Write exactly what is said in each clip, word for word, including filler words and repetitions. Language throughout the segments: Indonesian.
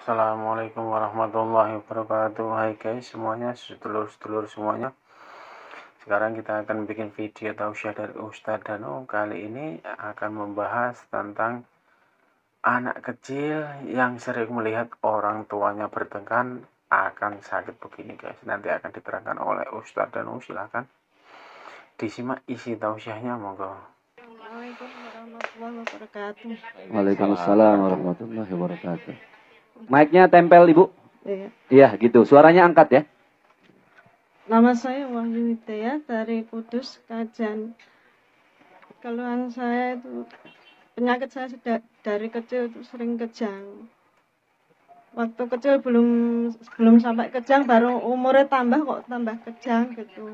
Assalamualaikum warahmatullahi wabarakatuh. Hai guys semuanya, sedulur-sedulur semuanya. Sekarang kita akan bikin video tausiah dari Ustadz Danu. Kali ini akan membahas tentang anak kecil yang sering melihat orang tuanya bertengkar akan sakit begini guys. Nanti akan diterangkan oleh Ustadz Danu. Silahkan disimak isi tausiahnya, monggo. Assalamualaikum warahmatullahi wabarakatuh. Waalaikumsalam warahmatullahi wabarakatuh. Mic-nya tempel, Ibu. Iya. Iya, gitu. Suaranya angkat ya. Nama saya Wahyu Hidayah dari Kudus, Kajan. Keluhan saya itu penyakit saya sudah dari kecil itu sering kejang. Waktu kecil belum belum sampai kejang, baru umurnya tambah kok tambah kejang gitu.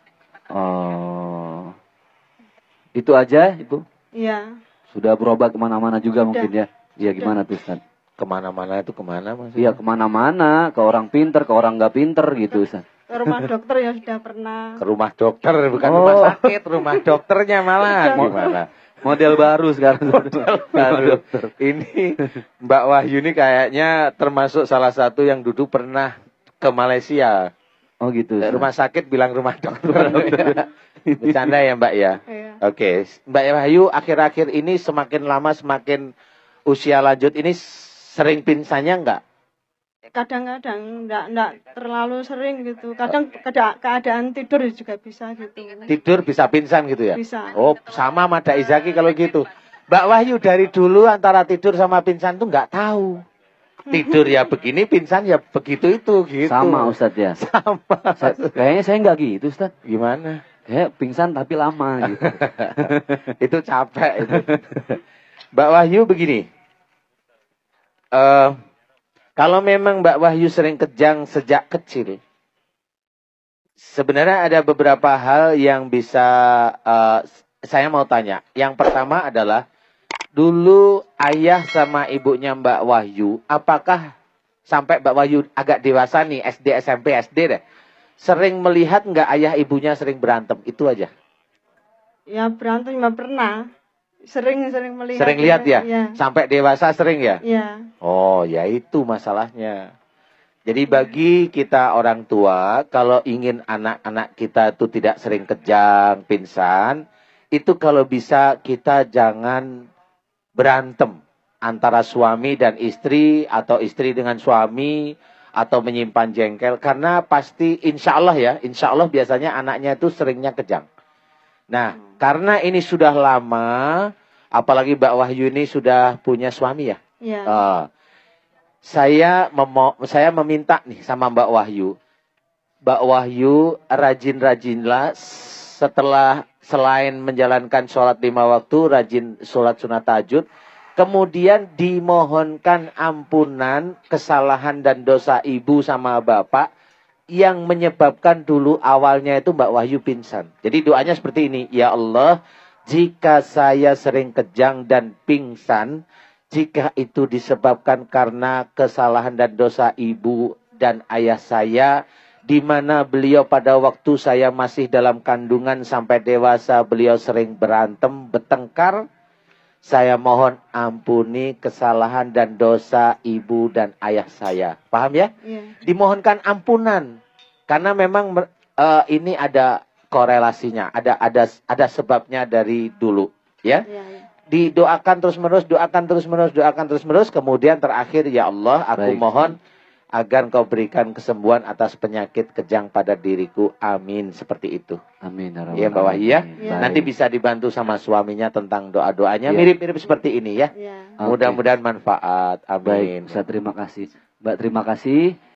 Oh, itu aja, Ibu. Iya. Sudah berobat kemana-mana juga Sudah. mungkin ya. Iya, gimana tuh, Ustaz? Kemana-mana itu kemana maksudnya? Iya, kemana-mana. Ke orang pinter, ke orang nggak pinter gitu, Ustaz. Ke rumah dokter ya sudah pernah. Ke rumah dokter, bukan Oh. rumah sakit, rumah dokternya malah. Gimana? Model baru sekarang. Baru. Ini Mbak Wahyu ini kayaknya termasuk salah satu yang dulu pernah ke Malaysia. Oh gitu. Ke Ustaz. rumah sakit bilang rumah dokter. Bercanda ya Mbak ya? Iya. Oke, Mbak Wahyu akhir-akhir ini semakin lama semakin usia lanjut ini sering pingsannya enggak? Kadang-kadang enggak enggak terlalu sering gitu. Kadang keada- keadaan tidur juga bisa gitu. Tidur bisa pingsan gitu ya? Bisa. Oh, sama Mada Izaki kalau gitu. Mbak Wahyu dari dulu antara tidur sama pingsan tuh nggak tahu. Tidur ya begini, pingsan ya begitu itu gitu. Sama, Ustaz ya. Sama. Sa- Kayaknya saya nggak gitu, Ustaz. Gimana? Kayak pingsan tapi lama gitu. Itu capek itu. Mbak Wahyu begini. Eh, kalau memang Mbak Wahyu sering kejang sejak kecil, sebenarnya ada beberapa hal yang bisa eh, saya mau tanya. Yang pertama adalah, dulu ayah sama ibunya Mbak Wahyu, apakah sampai Mbak Wahyu agak dewasa nih, S D, S M P, S D deh, sering melihat nggak ayah ibunya sering berantem? Itu aja. Ya berantem nggak pernah. Sering-sering melihat. Sering lihat ya? Iya. Sampai dewasa sering ya? Iya. Oh, ya itu masalahnya. Jadi bagi kita orang tua, kalau ingin anak-anak kita itu tidak sering kejang, pingsan, itu kalau bisa kita jangan berantem antara suami dan istri, atau istri dengan suami, atau menyimpan jengkel. Karena pasti insya Allah ya, insya Allah biasanya anaknya itu seringnya kejang. Nah, karena ini sudah lama, apalagi Mbak Wahyu ini sudah punya suami ya. Iya. Uh, saya memo saya meminta nih sama Mbak Wahyu. Mbak Wahyu rajin-rajinlah setelah selain menjalankan sholat lima waktu, rajin sholat sunat tahajud. Kemudian dimohonkan ampunan kesalahan dan dosa ibu sama bapak yang menyebabkan dulu awalnya itu Mbak Wahyu pingsan. Jadi doanya seperti ini. Ya Allah, jika saya sering kejang dan pingsan, jika itu disebabkan karena kesalahan dan dosa ibu dan ayah saya, di mana beliau pada waktu saya masih dalam kandungan sampai dewasa, beliau sering berantem, bertengkar, saya mohon ampuni kesalahan dan dosa ibu dan ayah saya. Paham ya? Iya. Dimohonkan ampunan. Karena memang uh, ini ada korelasinya, ada ada ada sebabnya dari dulu, ya. Iya, iya. Didoakan terus-menerus, doakan terus-menerus, doakan terus-menerus, kemudian terakhir, ya Allah, aku Baik. mohon agar Engkau berikan kesembuhan atas penyakit kejang pada diriku. Amin, seperti itu. Amin. Ya, Mbak Wahyu ya. Iya. Nanti bisa dibantu sama suaminya tentang doa-doanya, Iya. mirip-mirip seperti ini ya. Iya. Oke. Mudah-mudahan manfaat. Baik, Amin. Ustaz, terima kasih. Mbak, terima kasih.